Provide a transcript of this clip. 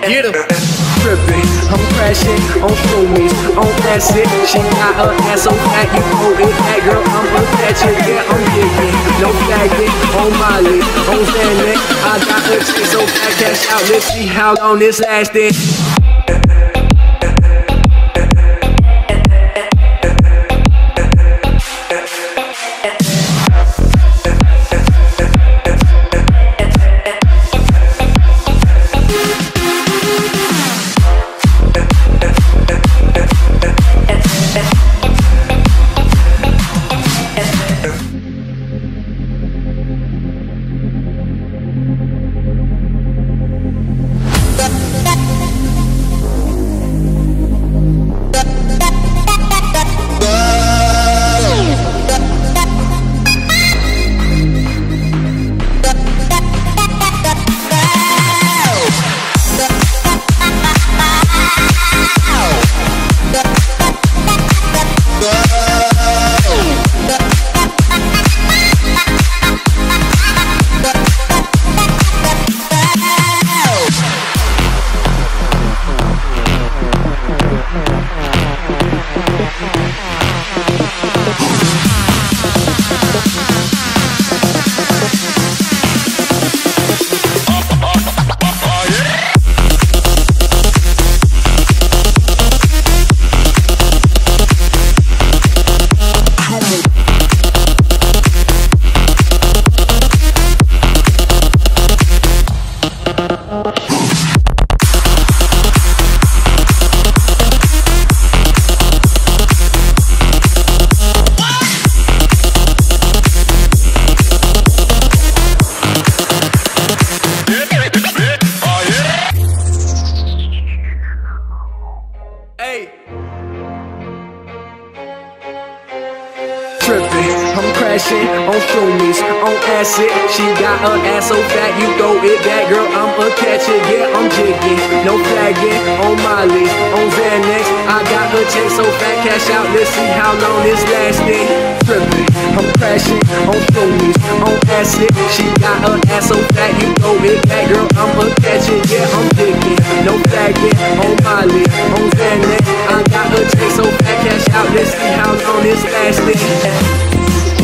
Get him. Trippin', I'm crashing on shroomies, on acid. She got her ass so fat, you know it. That girl, I'm a catcher, yeah, I'm digging. No faggot on Molly, on Xanax. I got her chick so fat, cash out. Let's see how long this lasting. Trippin', I'm crashing on shroomies, on acid. She got her ass so fat, you throw it back, girl, I'm a catcher, yeah, I'm jigging. No flagging on Molly, on Xanax. I got her chick so fat, cash out, let's see how long this lasting. Trippin', I'm crashing on shroomies, on acid. She got her ass so fat, you throw it back, girl, I'm a catcher, yeah, I'm jigging. No flagging on Molly, on Xanax. I got her chick so fat, cash out, let's see how long this lasting.